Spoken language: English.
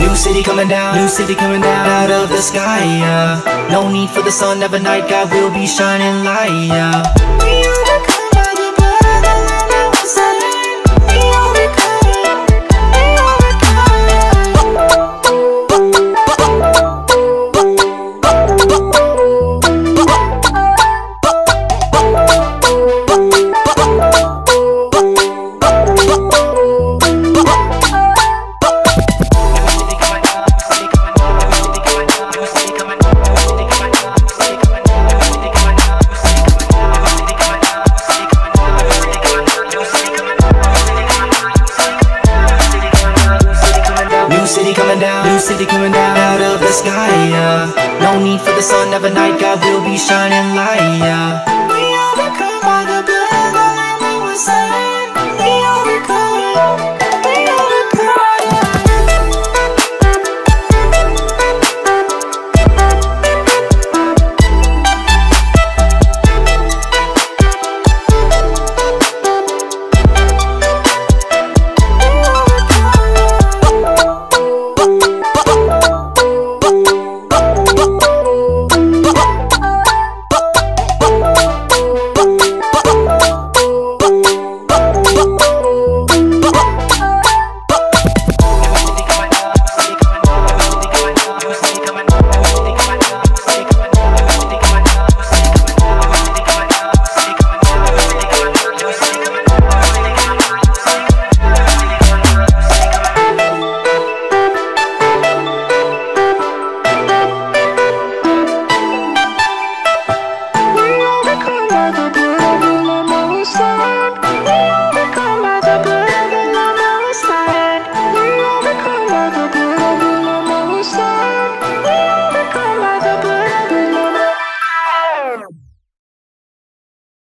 New city coming down, new city coming down out of the sky, yeah. No need for the sun, never night, God will be shining light, yeah. We overcome by the blood of the Lamb and slain. We overcome, we new city coming down out of the sky, yeah. No need for the sun, never night, God will be shining light, yeah. We overcome by the blood of the Lamb and slain.